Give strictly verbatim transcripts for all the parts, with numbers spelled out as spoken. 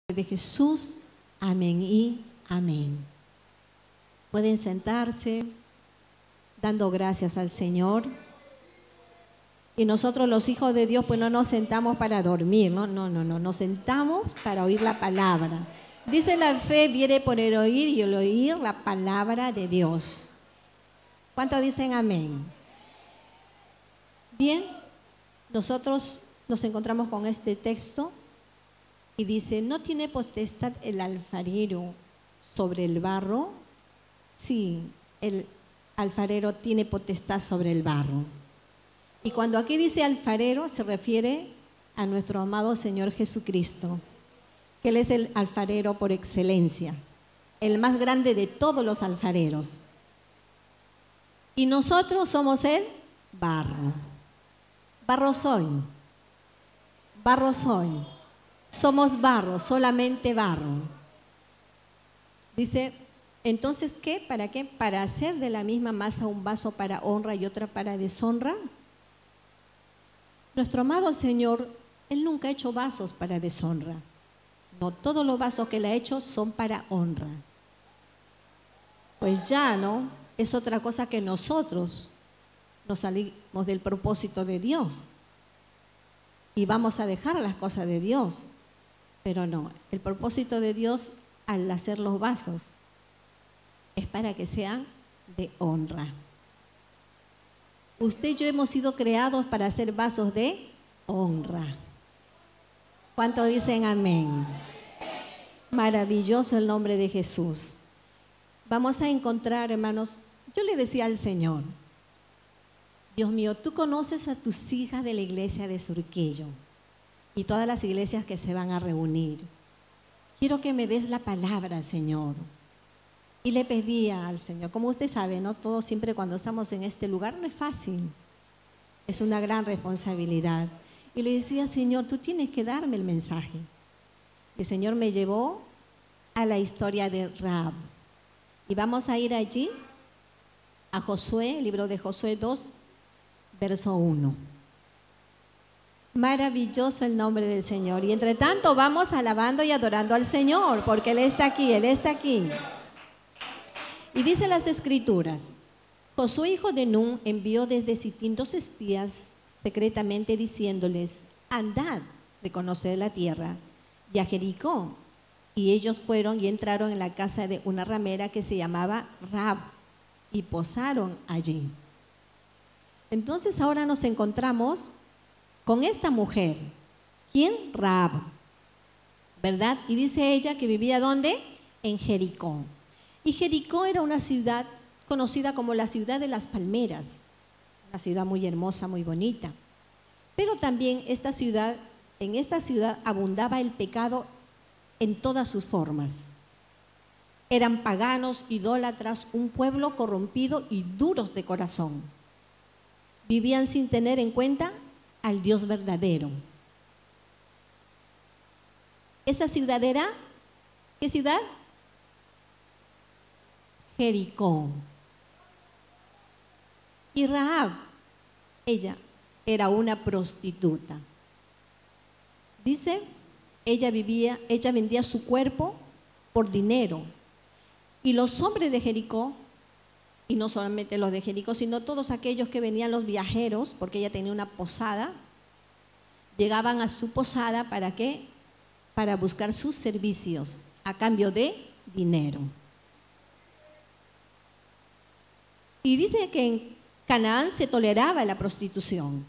De Jesús, amén y amén. Pueden sentarse dando gracias al Señor. Y nosotros los hijos de Dios pues no nos sentamos para dormir, no, no, no, no, nos sentamos para oír la palabra. Dice la fe viene por el oír y el oír la palabra de Dios. ¿Cuántos dicen amén? Bien, nosotros nos encontramos con este texto. Y dice, ¿no tiene potestad el alfarero sobre el barro? Sí, el alfarero tiene potestad sobre el barro. Y cuando aquí dice alfarero, se refiere a nuestro amado Señor Jesucristo, que Él es el alfarero por excelencia, el más grande de todos los alfareros. Y nosotros somos el barro. Barro soy. Barro soy. Somos barro, solamente barro. Dice, entonces, ¿qué? ¿Para qué? Para hacer de la misma masa un vaso para honra y otra para deshonra. Nuestro amado Señor, Él nunca ha hecho vasos para deshonra. No, todos los vasos que Él ha hecho son para honra. Pues ya, ¿no? Es otra cosa que nosotros nos salimos del propósito de Dios y vamos a dejar las cosas de Dios. Pero no, el propósito de Dios al hacer los vasos es para que sean de honra. Usted y yo hemos sido creados para hacer vasos de honra. ¿Cuántos dicen amén? Maravilloso el nombre de Jesús. Vamos a encontrar, hermanos, yo le decía al Señor, Dios mío, tú conoces a tus hijas de la iglesia de Surquillo y todas las iglesias que se van a reunir. Quiero que me des la palabra, Señor. Y le pedía al Señor, como usted sabe, ¿no? Todo siempre cuando estamos en este lugar no es fácil. Es una gran responsabilidad. Y le decía, Señor, tú tienes que darme el mensaje. Y el Señor me llevó a la historia de Rahab. Y vamos a ir allí a Josué, el libro de Josué dos, verso uno. Maravilloso el nombre del Señor. Y entre tanto vamos alabando y adorando al Señor, porque Él está aquí, Él está aquí. Y dice las Escrituras, Josué hijo de Nun envió desde Sitín dos espías secretamente diciéndoles, andad, reconoced la tierra, y a Jericó. Y ellos fueron y entraron en la casa de una ramera que se llamaba Rahab, y posaron allí. Entonces ahora nos encontramos con esta mujer. ¿Quién? Rahab, ¿verdad? Y dice ella que vivía ¿dónde? En Jericó. Y Jericó era una ciudad conocida como la ciudad de las palmeras, una ciudad muy hermosa, muy bonita. Pero también esta ciudad, en esta ciudad abundaba el pecado en todas sus formas. Eran paganos, idólatras, un pueblo corrompido y duros de corazón. Vivían sin tener en cuenta al Dios verdadero. Esa ciudad era, ¿qué ciudad? Jericó. Y Rahab, ella era una prostituta. Dice, ella vivía, ella vendía su cuerpo por dinero. Y los hombres de Jericó, y no solamente los de Jericó, sino todos aquellos que venían los viajeros, porque ella tenía una posada, llegaban a su posada, ¿para qué? Para buscar sus servicios a cambio de dinero. Y dice que en Canaán se toleraba la prostitución.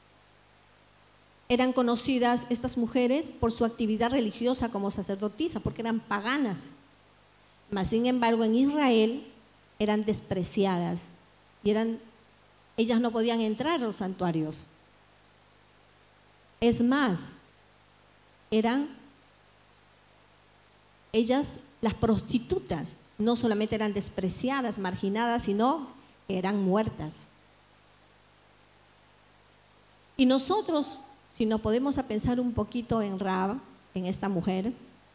Eran conocidas estas mujeres por su actividad religiosa como sacerdotisas, porque eran paganas. Mas, sin embargo, en Israel eran despreciadas y eran, ellas no podían entrar a los santuarios. Es más, eran ellas, las prostitutas, no solamente eran despreciadas, marginadas, sino que eran muertas. Y nosotros, si nos podemos a pensar un poquito en Rahab, en esta mujer,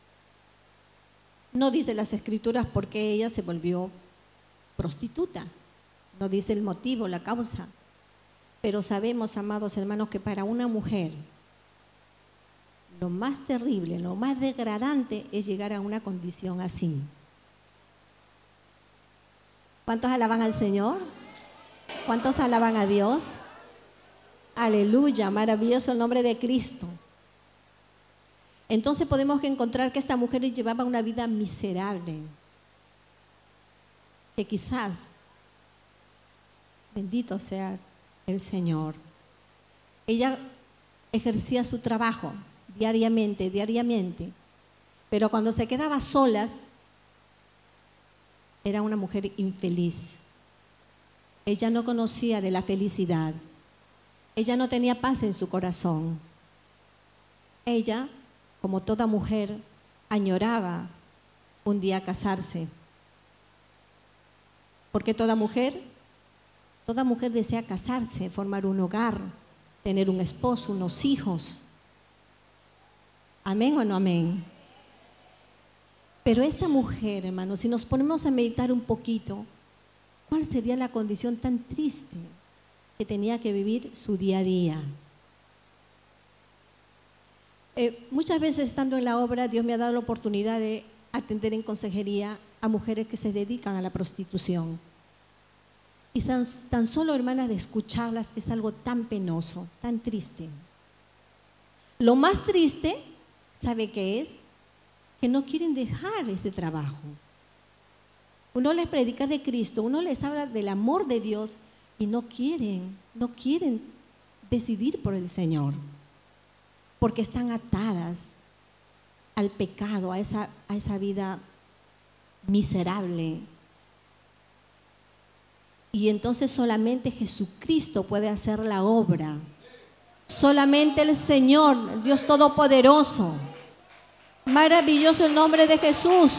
no dice las Escrituras por qué ella se volvió prostituta, no dice el motivo, la causa, pero sabemos, amados hermanos, que para una mujer lo más terrible, lo más degradante es llegar a una condición así. ¿Cuántos alaban al Señor? ¿Cuántos alaban a Dios? Aleluya, maravilloso el nombre de Cristo. Entonces podemos encontrar que esta mujer llevaba una vida miserable, que quizás, bendito sea el Señor, ella ejercía su trabajo diariamente, diariamente, pero cuando se quedaba solas, era una mujer infeliz. Ella no conocía de la felicidad. Ella no tenía paz en su corazón. Ella, como toda mujer, añoraba un día casarse. Porque toda mujer, toda mujer desea casarse, formar un hogar, tener un esposo, unos hijos. ¿Amén o no amén? Pero esta mujer, hermanos, si nos ponemos a meditar un poquito, ¿cuál sería la condición tan triste que tenía que vivir su día a día? Eh, muchas veces estando en la obra, Dios me ha dado la oportunidad de atender en consejería a mujeres que se dedican a la prostitución. Y tan, tan solo, hermanas, de escucharlas es algo tan penoso, tan triste. Lo más triste, ¿sabe qué es? Que no quieren dejar ese trabajo. Uno les predica de Cristo, uno les habla del amor de Dios y no quieren, no quieren decidir por el Señor, porque están atadas al pecado, a esa, a esa vida miserable. Y entonces solamente Jesucristo puede hacer la obra. Solamente el Señor, el Dios Todopoderoso. Maravilloso el nombre de Jesús.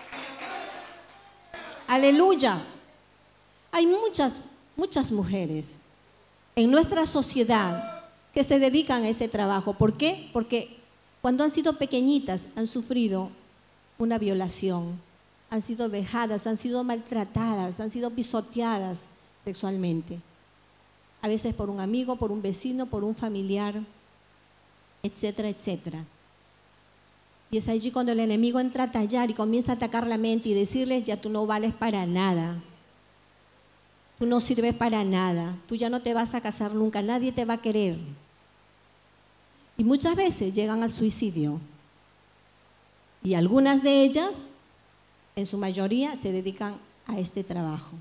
Aleluya. Hay muchas, muchas mujeres en nuestra sociedad que se dedican a ese trabajo. ¿Por qué? Porque cuando han sido pequeñitas han sufrido una violación, han sido vejadas, han sido maltratadas, han sido pisoteadas sexualmente. A veces por un amigo, por un vecino, por un familiar, etcétera, etcétera. Y es allí cuando el enemigo entra a tallar y comienza a atacar la mente y decirles: ya tú no vales para nada, tú no sirves para nada, tú ya no te vas a casar nunca, nadie te va a querer. Y muchas veces llegan al suicidio. Y algunas de ellas, en su mayoría, se dedican a este trabajo.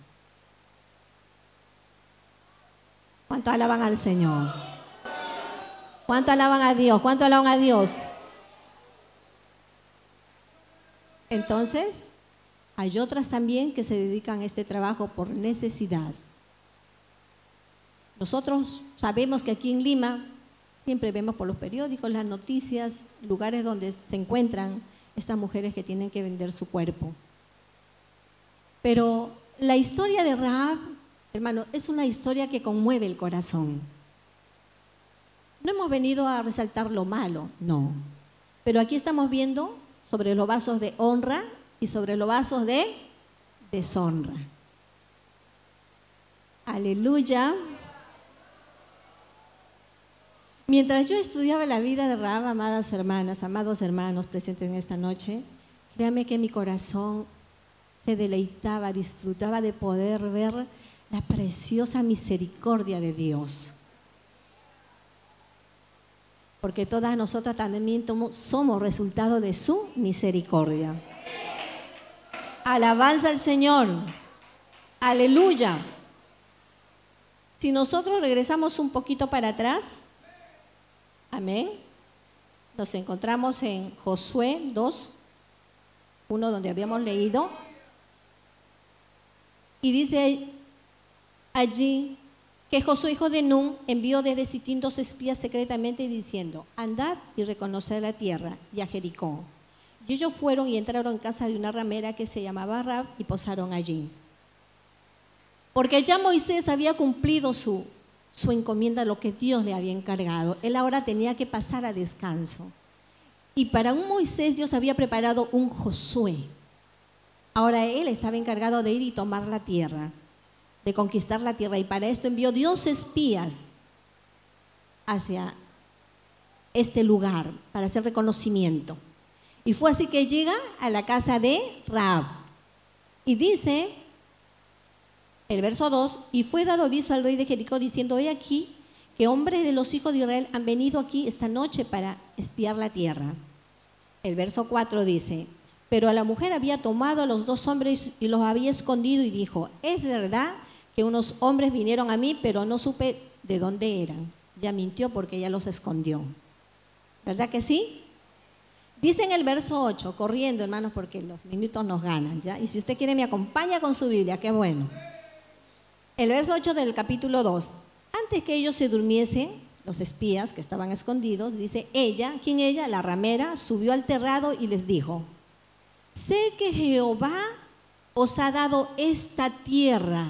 ¿Cuánto alaban al Señor? ¿Cuánto alaban a Dios? ¿Cuánto alaban a Dios? Entonces, hay otras también que se dedican a este trabajo por necesidad. Nosotros sabemos que aquí en Lima siempre vemos por los periódicos, las noticias, lugares donde se encuentran estas mujeres que tienen que vender su cuerpo. Pero la historia de Rahab, hermano, es una historia que conmueve el corazón. No hemos venido a resaltar lo malo, no. Pero aquí estamos viendo sobre los vasos de honra y sobre los vasos de deshonra. Aleluya. Mientras yo estudiaba la vida de Rahab, amadas hermanas, amados hermanos presentes en esta noche, créanme que mi corazón se deleitaba, disfrutaba de poder ver la preciosa misericordia de Dios. Porque todas nosotras también somos resultado de su misericordia. Alabanza al Señor. Aleluya. Si nosotros regresamos un poquito para atrás, amén, nos encontramos en Josué dos, uno donde habíamos leído, y dice allí que Josué, hijo de Nun, envió desde Sitín dos espías secretamente diciendo: andad y reconoced la tierra y a Jericó. Y ellos fueron y entraron en casa de una ramera que se llamaba Rahab y posaron allí. Porque ya Moisés había cumplido su, su encomienda, lo que Dios le había encargado. Él ahora tenía que pasar a descanso. Y para un Moisés Dios había preparado un Josué. Ahora él estaba encargado de ir y tomar la tierra, de conquistar la tierra, y para esto envió Dios espías hacia este lugar para hacer reconocimiento. Y fue así que llega a la casa de Rahab. Y dice el verso dos, y fue dado aviso al rey de Jericó diciendo, he aquí que hombres de los hijos de Israel han venido aquí esta noche para espiar la tierra. El verso cuatro dice, pero a la mujer había tomado a los dos hombres y los había escondido y dijo, es verdad que unos hombres vinieron a mí, pero no supe de dónde eran. Ya mintió porque ella los escondió. ¿Verdad que sí? Dice en el verso ocho, corriendo hermanos porque los minutos nos ganan, ¿ya? Y si usted quiere me acompaña con su Biblia, qué bueno. El verso ocho del capítulo dos, antes que ellos se durmiesen, los espías que estaban escondidos, dice, ella, ¿quién ella? La ramera, subió al terrado y les dijo, sé que Jehová os ha dado esta tierra.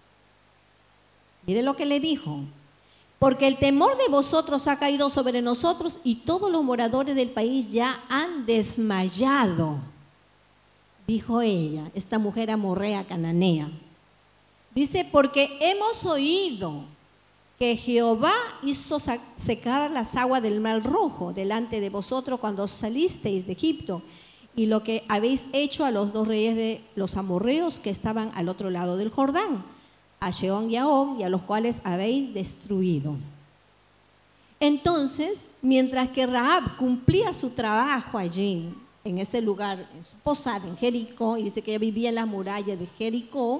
Mire lo que le dijo, porque el temor de vosotros ha caído sobre nosotros y todos los moradores del país ya han desmayado, dijo ella, esta mujer amorrea cananea. Dice, porque hemos oído que Jehová hizo secar las aguas del Mar Rojo delante de vosotros cuando salisteis de Egipto, y lo que habéis hecho a los dos reyes de los amorreos que estaban al otro lado del Jordán, a Sehón y a Og, y a los cuales habéis destruido. Entonces, mientras que Rahab cumplía su trabajo allí, en ese lugar, en su posada en Jericó, y dice que ella vivía en las murallas de Jericó,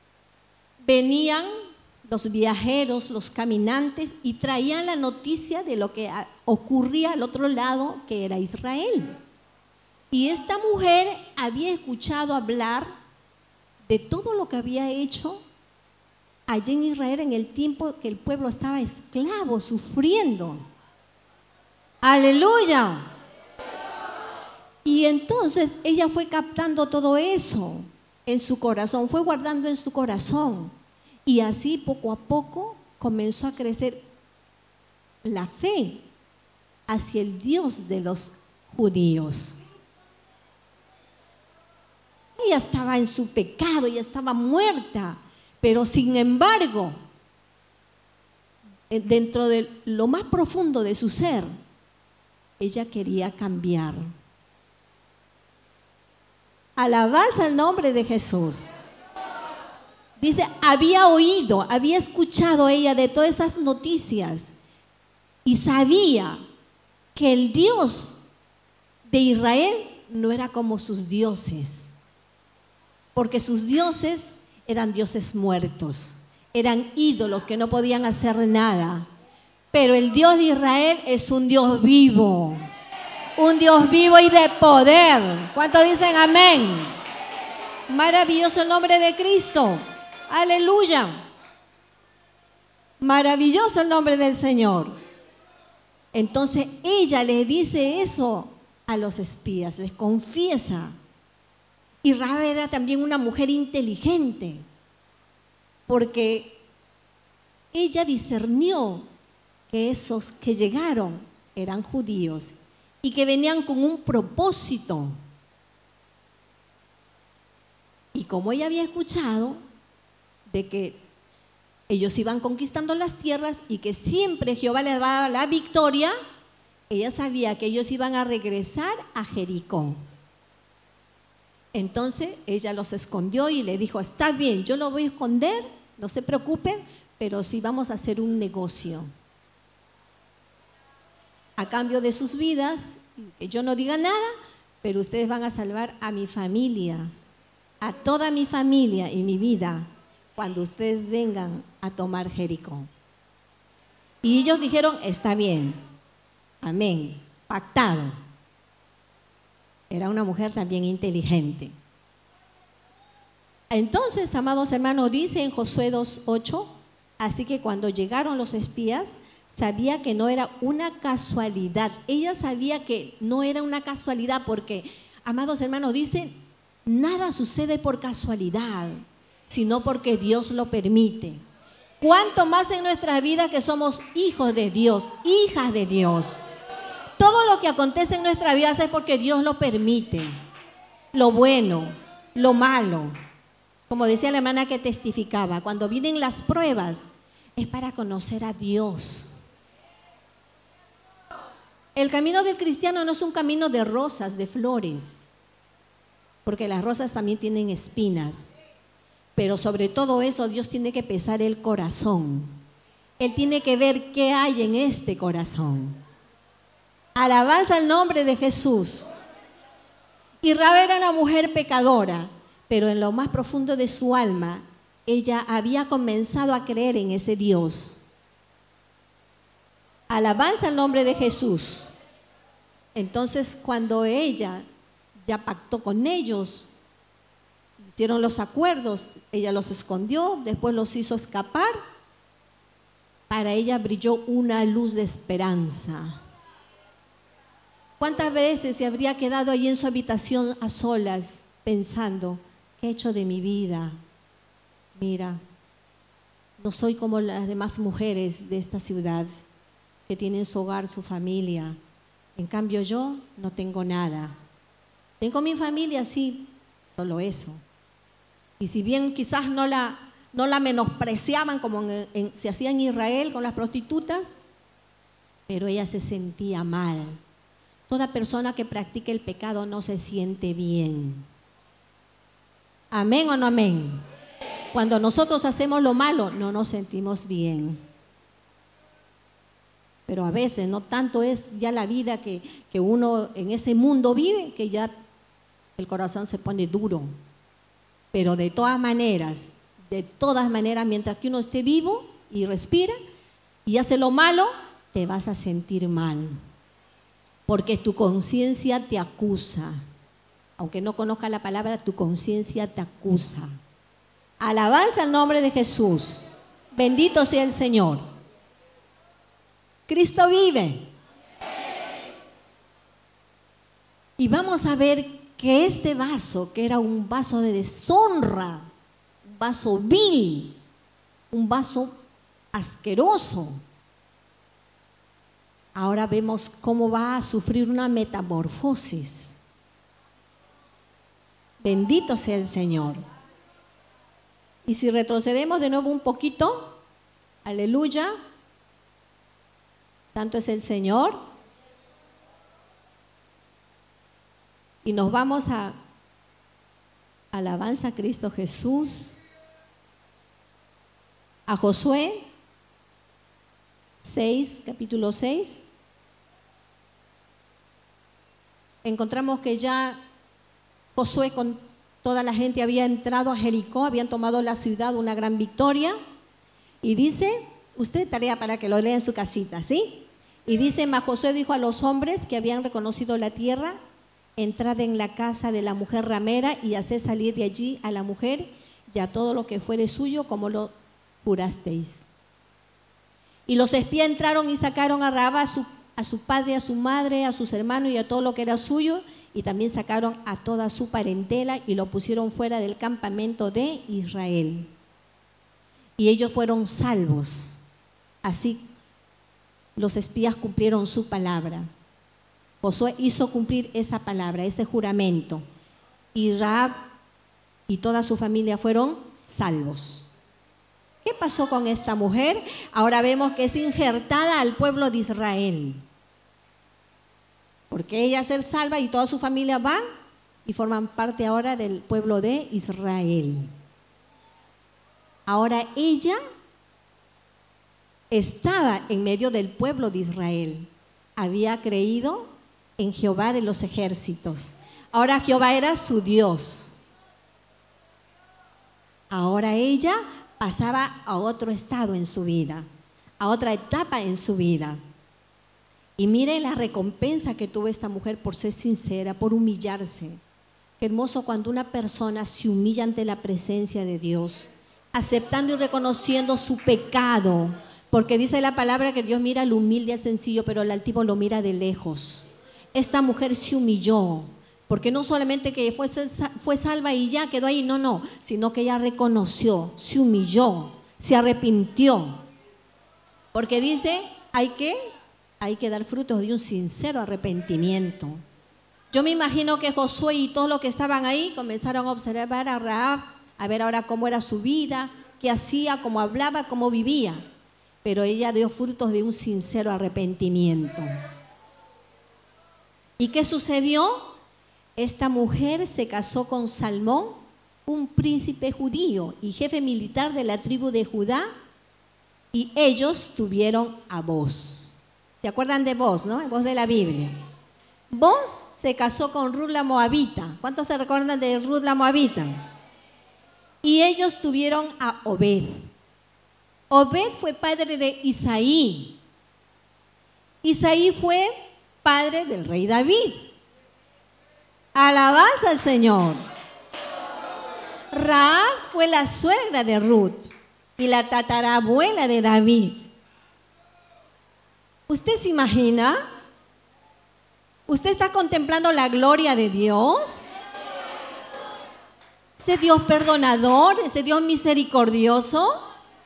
venían los viajeros, los caminantes, y traían la noticia de lo que ocurría al otro lado, que era Israel. Y esta mujer había escuchado hablar de todo lo que había hecho allí en Israel en el tiempo que el pueblo estaba esclavo, sufriendo. ¡Aleluya! Y entonces ella fue captando todo eso en su corazón, fue guardando en su corazón. Y así poco a poco comenzó a crecer la fe hacia el Dios de los judíos. Ella estaba en su pecado, ella estaba muerta, pero sin embargo, dentro de lo más profundo de su ser, ella quería cambiar. Alabanza al nombre de Jesús. Dice, había oído, había escuchado ella de todas esas noticias y sabía que el Dios de Israel no era como sus dioses, porque sus dioses eran dioses muertos, eran ídolos que no podían hacer nada. Pero el Dios de Israel es un Dios vivo, un Dios vivo y de poder. ¿Cuántos dicen amén? Maravilloso el nombre de Cristo. Aleluya. Maravilloso el nombre del Señor. Entonces ella le dice eso a los espías, les confiesa. Y Rahab era también una mujer inteligente, porque ella discernió que esos que llegaron eran judíos y que venían con un propósito. Y como ella había escuchado de que ellos iban conquistando las tierras y que siempre Jehová les daba la victoria, ella sabía que ellos iban a regresar a Jericó. Entonces ella los escondió y le dijo, está bien, yo lo voy a esconder, no se preocupen, pero sí vamos a hacer un negocio. A cambio de sus vidas, que yo no diga nada, pero ustedes van a salvar a mi familia, a toda mi familia y mi vida, cuando ustedes vengan a tomar Jericó. Y ellos dijeron, está bien, amén, pactado. Era una mujer también inteligente. Entonces, amados hermanos, dice en Josué dos ocho, así que cuando llegaron los espías, sabía que no era una casualidad. Ella sabía que no era una casualidad porque, amados hermanos, dice, nada sucede por casualidad, sino porque Dios lo permite. Cuánto más en nuestra vida que somos hijos de Dios, hijas de Dios. Todo lo que acontece en nuestra vida es porque Dios lo permite. Lo bueno, lo malo. Como decía la hermana que testificaba, cuando vienen las pruebas, es para conocer a Dios. El camino del cristiano no es un camino de rosas, de flores, porque las rosas también tienen espinas. Pero sobre todo eso, Dios tiene que pesar el corazón. Él tiene que ver qué hay en este corazón. Alabanza al nombre de Jesús. Y Rahab era una mujer pecadora, pero en lo más profundo de su alma, ella había comenzado a creer en ese Dios. Alabanza al nombre de Jesús. Entonces, cuando ella ya pactó con ellos, hicieron los acuerdos, ella los escondió, después los hizo escapar. Para ella brilló una luz de esperanza. ¿Cuántas veces se habría quedado ahí en su habitación a solas pensando, ¿qué he hecho de mi vida? Mira, no soy como las demás mujeres de esta ciudad que tienen su hogar, su familia. En cambio yo no tengo nada. Tengo mi familia, sí, solo eso. Y si bien quizás no la, no la menospreciaban como en, en, se hacía en Israel con las prostitutas, pero ella se sentía mal. Toda persona que practique el pecado no se siente bien. ¿Amén o no amén? Cuando nosotros hacemos lo malo, no nos sentimos bien. Pero a veces no tanto es ya la vida que, que uno en ese mundo vive, que ya el corazón se pone duro. Pero de todas maneras, de todas maneras, mientras que uno esté vivo y respira y hace lo malo, te vas a sentir mal. Porque tu conciencia te acusa. Aunque no conozca la palabra, tu conciencia te acusa. Alabanza al nombre de Jesús. Bendito sea el Señor. Cristo vive. Y vamos a ver que este vaso, que era un vaso de deshonra, un vaso vil, un vaso asqueroso, ahora vemos cómo va a sufrir una metamorfosis. Bendito sea el Señor. Y si retrocedemos de nuevo un poquito, aleluya, santo es el Señor. Y nos vamos a alabanza a Cristo Jesús, a Josué seis, capítulo seis. Encontramos que ya Josué con toda la gente había entrado a Jericó, habían tomado la ciudad, una gran victoria. Y dice, usted tarea para que lo lea en su casita, ¿sí? Y dice, mas Josué dijo a los hombres que habían reconocido la tierra, entrad en la casa de la mujer ramera y haced salir de allí a la mujer y a todo lo que fuere suyo como lo jurasteis. Y los espías entraron y sacaron a Rahab, a su, a su padre, a su madre, a sus hermanos y a todo lo que era suyo, y también sacaron a toda su parentela y lo pusieron fuera del campamento de Israel. Y ellos fueron salvos. Así los espías cumplieron su palabra. Josué hizo cumplir esa palabra, ese juramento. Y Rahab y toda su familia fueron salvos. ¿Qué pasó con esta mujer? Ahora vemos que es injertada al pueblo de Israel. Porque ella ser salva y toda su familia van y forman parte ahora del pueblo de Israel. Ahora ella estaba en medio del pueblo de Israel. Había creído en Jehová de los ejércitos. Ahora Jehová era su Dios. Ahora ella pasaba a otro estado en su vida, a otra etapa en su vida. Y mire la recompensa que tuvo esta mujer por ser sincera, por humillarse. Qué hermoso cuando una persona se humilla ante la presencia de Dios, aceptando y reconociendo su pecado, porque dice la palabra que Dios mira al humilde y al sencillo, pero al altivo lo mira de lejos. Esta mujer se humilló, porque no solamente que fue, fue salva y ya quedó ahí, no, no, sino que ella reconoció, se humilló, se arrepintió. Porque dice, hay que, hay que dar frutos de un sincero arrepentimiento. Yo me imagino que Josué y todos los que estaban ahí comenzaron a observar a Rahab, a ver ahora cómo era su vida, qué hacía, cómo hablaba, cómo vivía. Pero ella dio frutos de un sincero arrepentimiento. ¿Y qué sucedió? Esta mujer se casó con Salmón, un príncipe judío y jefe militar de la tribu de Judá, y ellos tuvieron a Boz. ¿Se acuerdan de Boz, no? Boz de la Biblia. Boz se casó con Ruth la Moabita. ¿Cuántos se recuerdan de Ruth la Moabita? Y ellos tuvieron a Obed. Obed fue padre de Isaí. Isaí fue padre del rey David. Alabanza al Señor. Rahab fue la suegra de Ruth y la tatarabuela de David. ¿Usted se imagina? ¿Usted está contemplando la gloria de Dios? Ese Dios perdonador, ese Dios misericordioso.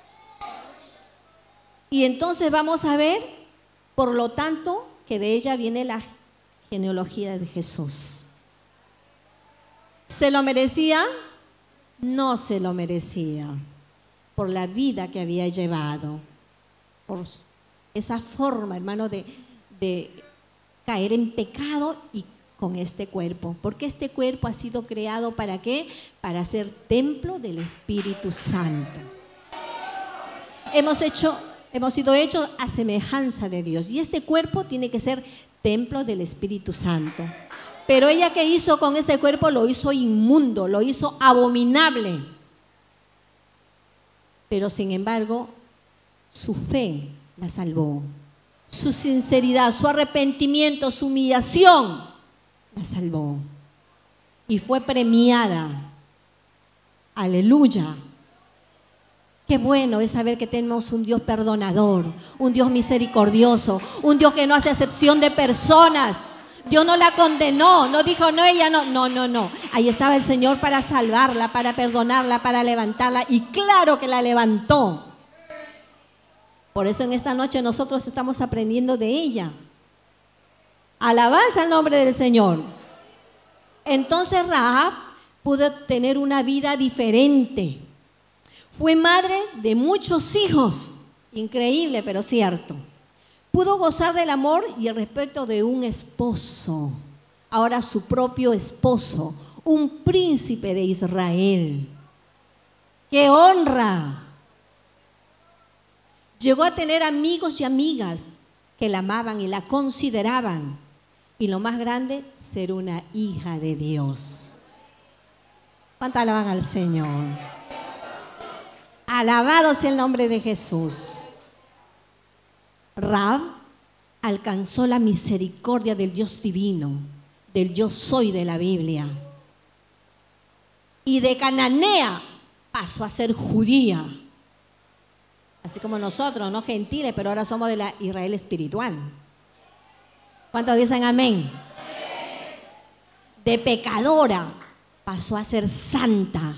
Y entonces vamos a ver, por lo tanto, que de ella viene la genealogía de Jesús. ¿Se lo merecía? No se lo merecía, por la vida que había llevado, por esa forma, hermano, de, de caer en pecado y con este cuerpo. Porque este cuerpo ha sido creado ¿para qué? Para ser templo del Espíritu Santo. Hemos hecho, hemos sido hechos a semejanza de Dios, y este cuerpo tiene que ser templo del Espíritu Santo. Pero ella, ¿qué hizo con ese cuerpo? Lo hizo inmundo, lo hizo abominable. Pero sin embargo, su fe la salvó. Su sinceridad, su arrepentimiento, su humillación la salvó. Y fue premiada. Aleluya. Qué bueno es saber que tenemos un Dios perdonador, un Dios misericordioso, un Dios que no hace acepción de personas. Dios no la condenó, no dijo, no, ella no, no, no, no. Ahí estaba el Señor para salvarla, para perdonarla, para levantarla, y claro que la levantó. Por eso en esta noche nosotros estamos aprendiendo de ella. Alabanza al nombre del Señor. Entonces Rahab pudo tener una vida diferente. Fue madre de muchos hijos, increíble pero cierto. Pudo gozar del amor y el respeto de un esposo, ahora su propio esposo, un príncipe de Israel. ¡Qué honra! Llegó a tener amigos y amigas que la amaban y la consideraban. Y lo más grande, ser una hija de Dios. ¿Cuánto alaban al Señor? Alabado sea el nombre de Jesús. Rahab alcanzó la misericordia del Dios divino, del yo soy de la Biblia. Y de cananea pasó a ser judía. Así como nosotros, no gentiles, pero ahora somos de la Israel espiritual. ¿Cuántos dicen amén? De pecadora pasó a ser santa.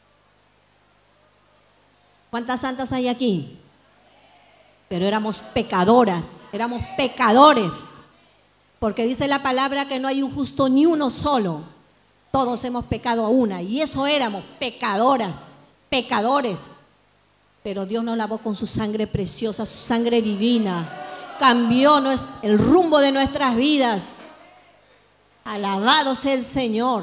¿Cuántas santas hay aquí? Pero éramos pecadoras, éramos pecadores. Porque dice la palabra que no hay un justo ni uno solo. Todos hemos pecado a una, y eso éramos, pecadoras, pecadores. Pero Dios nos lavó con su sangre preciosa, su sangre divina. Cambió el rumbo de nuestras vidas. Alabado sea el Señor.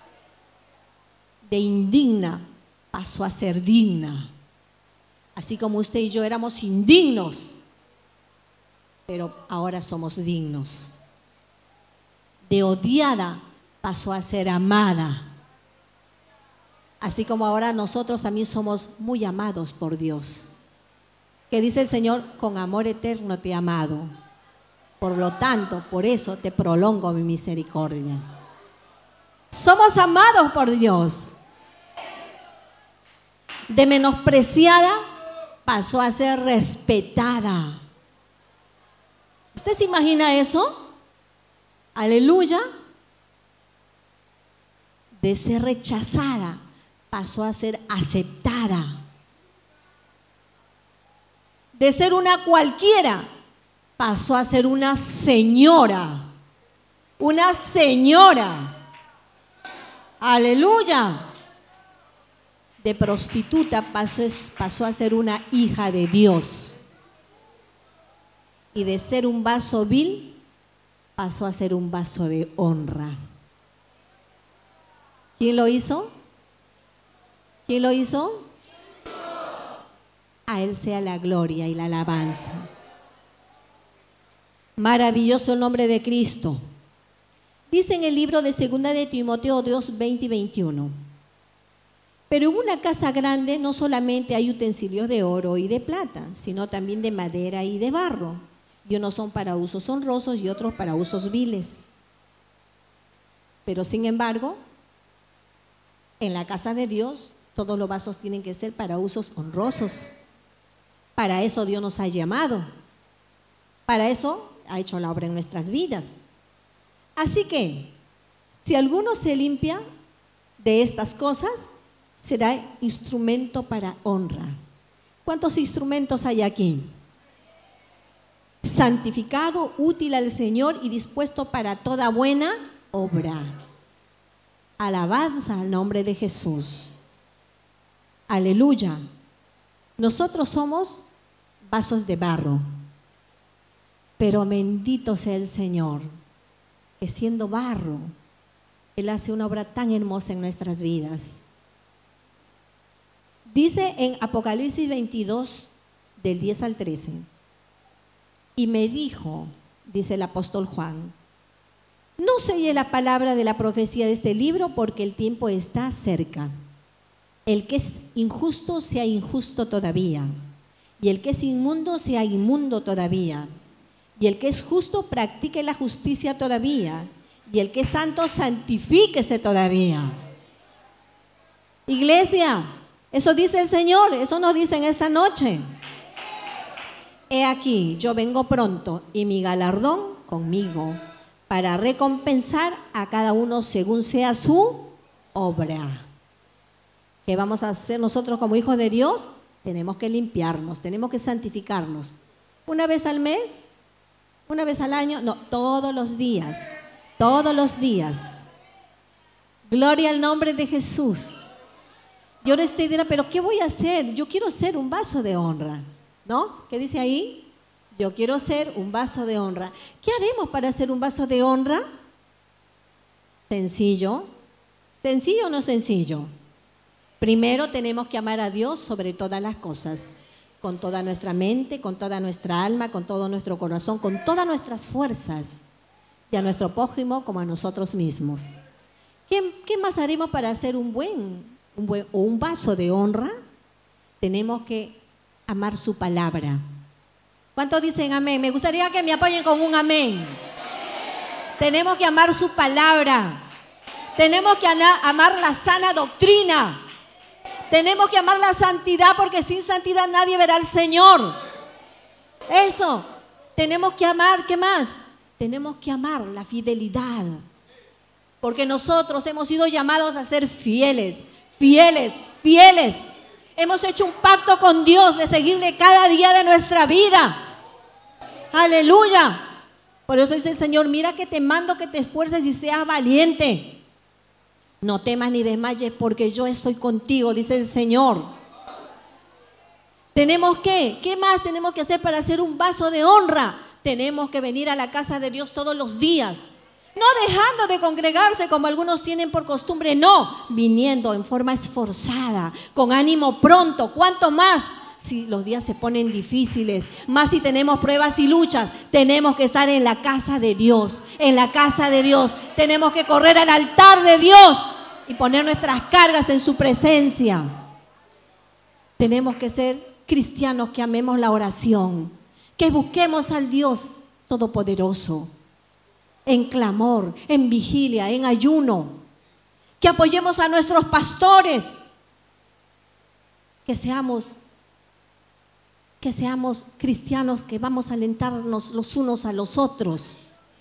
De indigna pasó a ser digna. Así como usted y yo éramos indignos, pero ahora somos dignos. De odiada pasó a ser amada. Así como ahora nosotros también somos muy amados por Dios. Que dice el Señor, con amor eterno te he amado. Por lo tanto, por eso te prolongo mi misericordia. Somos amados por Dios. De menospreciada pasó a ser respetada. ¿Usted se imagina eso? Aleluya. De ser rechazada pasó a ser aceptada. De ser una cualquiera pasó a ser una señora. Una señora. Aleluya. De prostituta pasó, pasó a ser una hija de Dios. Y de ser un vaso vil pasó a ser un vaso de honra. ¿Quién lo hizo? ¿Quién lo hizo? A Él sea la gloria y la alabanza. Maravilloso el nombre de Cristo. Dice en el libro de Segunda de Timoteo dos, veinte y veintiuno. Pero en una casa grande no solamente hay utensilios de oro y de plata, sino también de madera y de barro. Y unos son para usos honrosos y otros para usos viles. Pero sin embargo, en la casa de Dios, todos los vasos tienen que ser para usos honrosos. Para eso Dios nos ha llamado. Para eso ha hecho la obra en nuestras vidas. Así que, si alguno se limpia de estas cosas, será instrumento para honra. ¿Cuántos instrumentos hay aquí? Santificado, útil al Señor y dispuesto para toda buena obra. Alabanza al nombre de Jesús. Aleluya. Nosotros somos vasos de barro, pero bendito sea el Señor, que siendo barro, Él hace una obra tan hermosa en nuestras vidas. Dice en Apocalipsis veintidós, del diez al trece, y me dijo, dice el apóstol Juan, no se oye la palabra de la profecía de este libro porque el tiempo está cerca. El que es injusto sea injusto todavía, y el que es inmundo sea inmundo todavía, y el que es justo practique la justicia todavía, y el que es santo santifíquese todavía. Iglesia, eso dice el Señor, eso nos dice en esta noche. He aquí, yo vengo pronto y mi galardón conmigo para recompensar a cada uno según sea su obra. ¿Qué vamos a hacer nosotros como hijos de Dios? Tenemos que limpiarnos, tenemos que santificarnos. ¿Una vez al mes? ¿Una vez al año? No, todos los días, todos los días. Gloria al nombre de Jesús. Yo ahora usted dirá, pero ¿qué voy a hacer? Yo quiero ser un vaso de honra, ¿no? ¿Qué dice ahí? Yo quiero ser un vaso de honra. ¿Qué haremos para ser un vaso de honra? Sencillo. ¿Sencillo o no sencillo? Primero tenemos que amar a Dios sobre todas las cosas, con toda nuestra mente, con toda nuestra alma, con todo nuestro corazón, con todas nuestras fuerzas, y a nuestro prójimo como a nosotros mismos. ¿Qué, qué más haremos para hacer un buen, un buen o un vaso de honra? Tenemos que amar su palabra. ¿Cuántos dicen amén? Me gustaría que me apoyen con un amén. Tenemos que amar su palabra. Tenemos que amar la sana doctrina. Tenemos que amar la santidad porque sin santidad nadie verá al Señor. Eso. Tenemos que amar, ¿qué más? Tenemos que amar la fidelidad. Porque nosotros hemos sido llamados a ser fieles, fieles, fieles. Hemos hecho un pacto con Dios de seguirle cada día de nuestra vida. Aleluya. Por eso dice el Señor, mira que te mando que te esfuerces y seas valiente. No temas ni desmayes porque yo estoy contigo, dice el Señor. ¿Tenemos qué? ¿Qué más tenemos que hacer para hacer un vaso de honra? Tenemos que venir a la casa de Dios todos los días. No dejando de congregarse como algunos tienen por costumbre, no, viniendo en forma esforzada, con ánimo pronto. ¿Cuánto más? Si los días se ponen difíciles, más si tenemos pruebas y luchas, tenemos que estar en la casa de Dios, en la casa de Dios. Tenemos que correr al altar de Dios y poner nuestras cargas en su presencia. Tenemos que ser cristianos que amemos la oración, que busquemos al Dios Todopoderoso, en clamor, en vigilia, en ayuno, que apoyemos a nuestros pastores, que seamos que seamos cristianos que vamos a alentarnos los unos a los otros,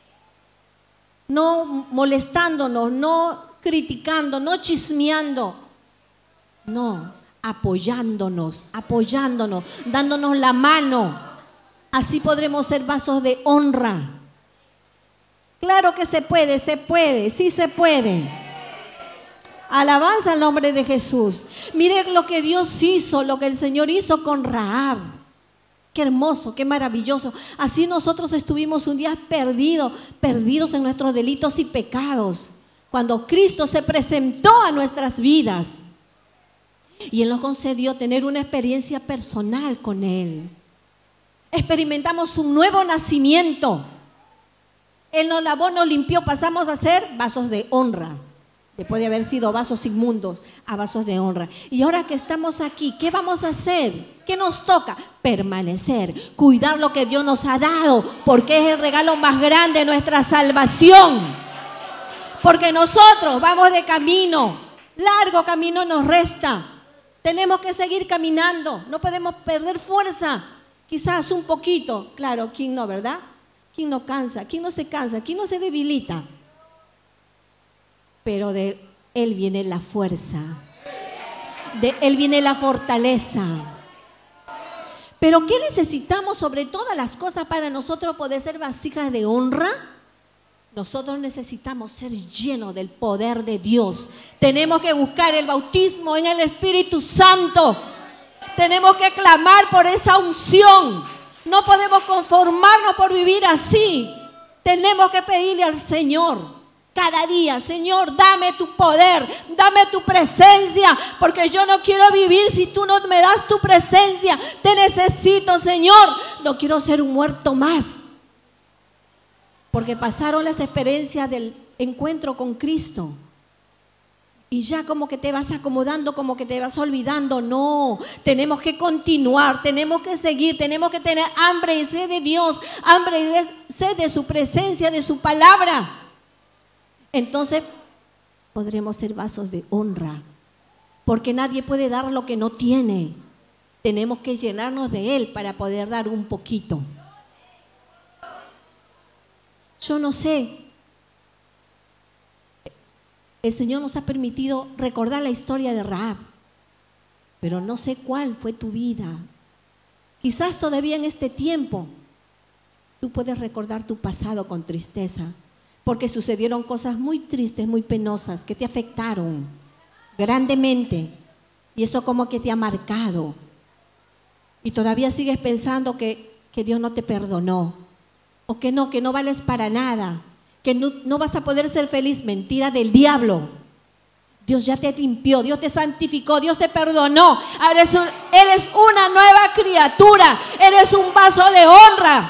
no molestándonos, no criticando, no chismeando, no, apoyándonos, apoyándonos, dándonos la mano. Así podremos ser vasos de honra. Claro que se puede, se puede, sí se puede. Alabanza al nombre de Jesús. Mire lo que Dios hizo, lo que el Señor hizo con Rahab. Qué hermoso, qué maravilloso. Así nosotros estuvimos un día perdidos, perdidos en nuestros delitos y pecados, cuando Cristo se presentó a nuestras vidas. Y Él nos concedió tener una experiencia personal con Él. Experimentamos un nuevo nacimiento. Él nos lavó, nos limpió, pasamos a ser vasos de honra. Después de haber sido vasos inmundos a vasos de honra. Y ahora que estamos aquí, ¿qué vamos a hacer? ¿Qué nos toca? Permanecer, cuidar lo que Dios nos ha dado, porque es el regalo más grande de nuestra salvación. Porque nosotros vamos de camino, largo camino nos resta. Tenemos que seguir caminando, no podemos perder fuerza. Quizás un poquito, claro, ¿quién no, verdad? ¿Quién no cansa? ¿Quién no se cansa? ¿Quién no se debilita? Pero de Él viene la fuerza, de Él viene la fortaleza. Pero ¿qué necesitamos sobre todas las cosas para nosotros poder ser vasijas de honra? Nosotros necesitamos ser llenos del poder de Dios. Tenemos que buscar el bautismo en el Espíritu Santo. Tenemos que clamar por esa unción. No podemos conformarnos por vivir así. Tenemos que pedirle al Señor cada día: Señor, dame tu poder, dame tu presencia, porque yo no quiero vivir si tú no me das tu presencia. Te necesito, Señor. No quiero ser un muerto más. Porque pasaron las experiencias del encuentro con Cristo y ya como que te vas acomodando, como que te vas olvidando. No, tenemos que continuar, tenemos que seguir, tenemos que tener hambre y sed de Dios, hambre y sed de su presencia, de su palabra. Entonces podremos ser vasos de honra, porque nadie puede dar lo que no tiene. Tenemos que llenarnos de Él para poder dar un poquito. Yo no sé, el Señor nos ha permitido recordar la historia de Rahab, pero no sé cuál fue tu vida. Quizás todavía en este tiempo tú puedes recordar tu pasado con tristeza, porque sucedieron cosas muy tristes, muy penosas, que te afectaron grandemente, y eso como que te ha marcado, y todavía sigues pensando que, que Dios no te perdonó, o que no, que no vales para nada, que no, no vas a poder ser feliz. Mentira del diablo. Dios ya te limpió, Dios te santificó, Dios te perdonó. Ahora eres, un, eres una nueva criatura, eres un vaso de honra.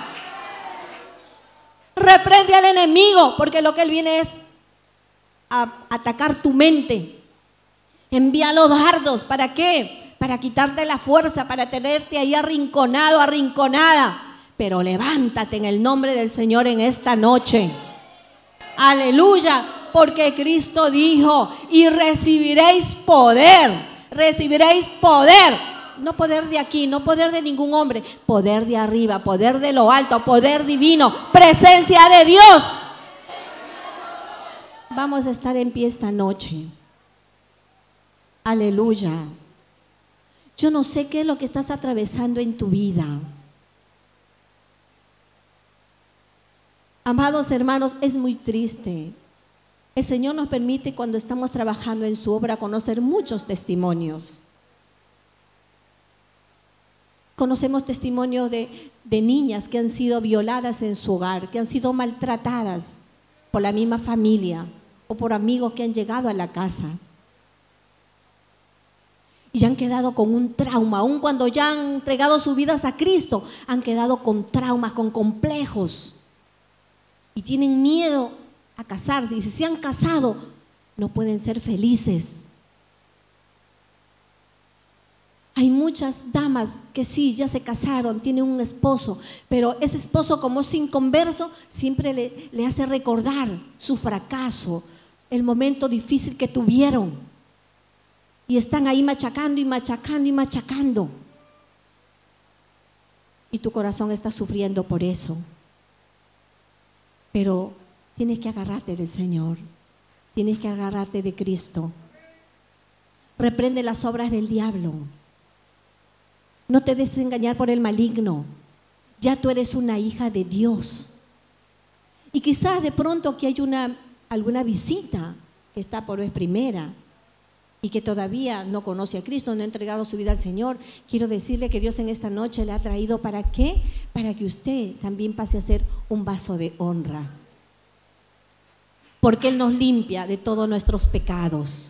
Reprende al enemigo, porque lo que él viene es a atacar tu mente. Envía los dardos, ¿para qué? Para quitarte la fuerza, para tenerte ahí arrinconado, arrinconada. Pero levántate en el nombre del Señor en esta noche. Aleluya, porque Cristo dijo: y recibiréis poder, recibiréis poder. No poder de aquí, no poder de ningún hombre, poder de arriba, poder de lo alto, poder divino, presencia de Dios. Vamos a estar en pie esta noche. Aleluya. Yo no sé qué es lo que estás atravesando en tu vida. Amados hermanos, es muy triste. El Señor nos permite, cuando estamos trabajando en su obra, conocer muchos testimonios. Conocemos testimonios de, de niñas que han sido violadas en su hogar, que han sido maltratadas por la misma familia o por amigos que han llegado a la casa. Y han quedado con un trauma, aun cuando ya han entregado sus vidas a Cristo, han quedado con traumas, con complejos. Y tienen miedo a casarse, y si se han casado, no pueden ser felices. Hay muchas damas que sí, ya se casaron, tienen un esposo, pero ese esposo, como es inconverso, siempre le, le hace recordar su fracaso, el momento difícil que tuvieron. Y están ahí machacando y machacando y machacando. Y tu corazón está sufriendo por eso. Pero tienes que agarrarte del Señor, tienes que agarrarte de Cristo. Reprende las obras del diablo. No te dejes engañar por el maligno. Ya tú eres una hija de Dios. Y quizás de pronto aquí hay una, alguna visita que está por vez primera y que todavía no conoce a Cristo, no ha entregado su vida al Señor, quiero decirle que Dios en esta noche le ha traído, ¿para qué? Para que usted también pase a ser un vaso de honra. Porque Él nos limpia de todos nuestros pecados.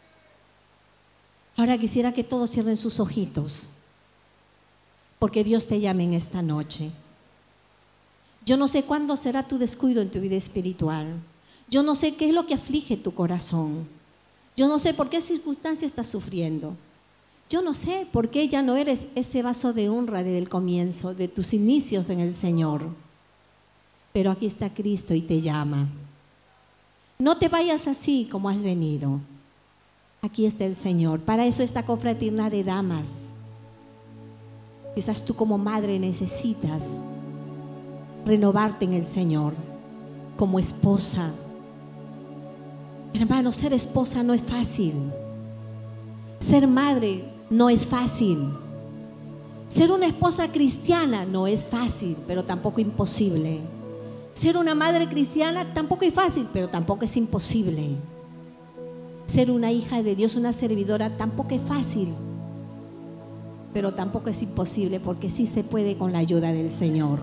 Ahora quisiera que todos cierren sus ojitos, porque Dios te llama en esta noche. Yo no sé cuándo será tu descuido en tu vida espiritual. Yo no sé qué es lo que aflige tu corazón. Yo no sé por qué circunstancia estás sufriendo. Yo no sé por qué ya no eres ese vaso de honra desde el comienzo, de tus inicios en el Señor. Pero aquí está Cristo y te llama. No te vayas así como has venido. Aquí está el Señor. Para eso esta confraternidad de damas. Quizás tú como madre necesitas renovarte en el Señor, como esposa. Hermano, ser esposa no es fácil. Ser madre no es fácil. Ser una esposa cristiana no es fácil, pero tampoco imposible. Ser una madre cristiana tampoco es fácil, pero tampoco es imposible. Ser una hija de Dios, una servidora, tampoco es fácil, pero tampoco es imposible, porque sí se puede con la ayuda del Señor.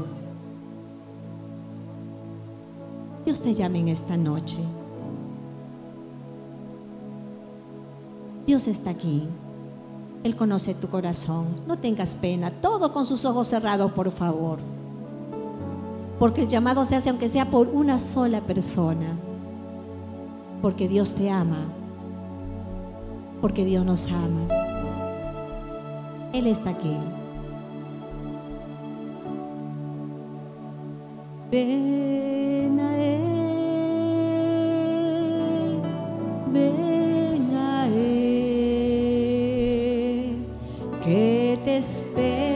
Dios te llama en esta noche. Dios está aquí. Él conoce tu corazón. No tengas pena. Todo con sus ojos cerrados, por favor. Porque el llamado se hace aunque sea por una sola persona. Porque Dios te ama. Porque Dios nos ama. Él está aquí. Ven a Él, ven a Él, que te espera.